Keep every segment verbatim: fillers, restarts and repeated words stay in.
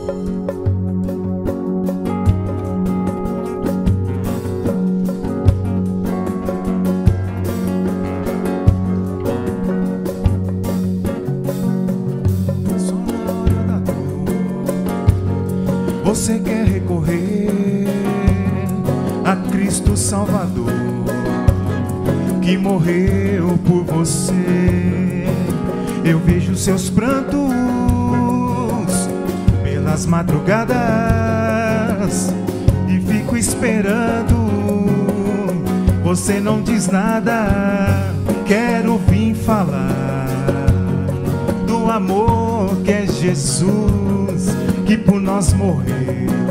Você quer recorrer a Cristo Salvador, que morreu por você. Eu vejo seus prantos pelas madrugadas e fico esperando. Você não diz nada, quero vir falar do amor que é Jesus, que por nós morreu,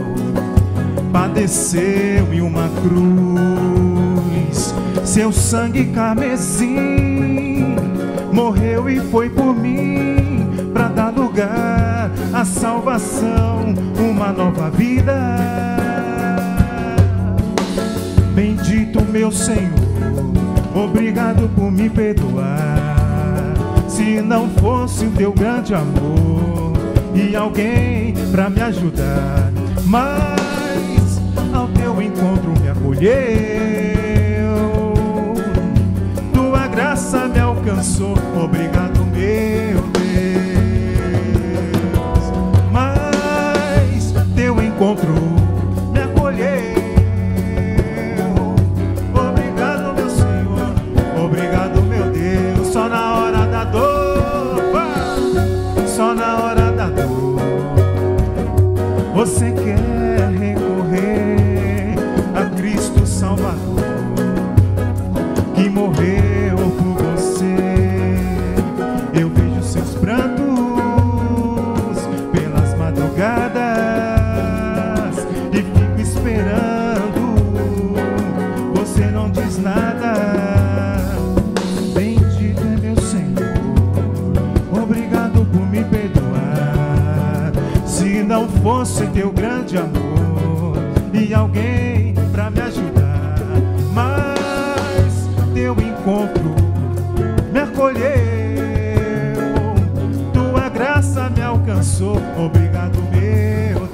padeceu em uma cruz. Seu sangue carmesim morreu e foi por mim, para dar lugar à salvação, uma nova vida. Bendito meu Senhor, obrigado por me perdoar. Se não fosse o teu grande amor e alguém pra me ajudar, mas ao teu encontro me acolheu, tua graça me alcançou. Obrigado, meu Deus, mas teu encontro me acolheu. Obrigado, meu Senhor, obrigado, meu Deus. Só na hora da dor, só na hora da dor, você quer recorrer a Cristo Salvador, que morreu por você. Eu vejo seus prantos pelas madrugadas e fico esperando. Você não diz nada. Bendito é meu Senhor, obrigado por me perdoar. Se não fosse teu grande amor e alguém pra me ajudar, mas teu encontro me acolheu, tua graça me alcançou. Obrigado, meu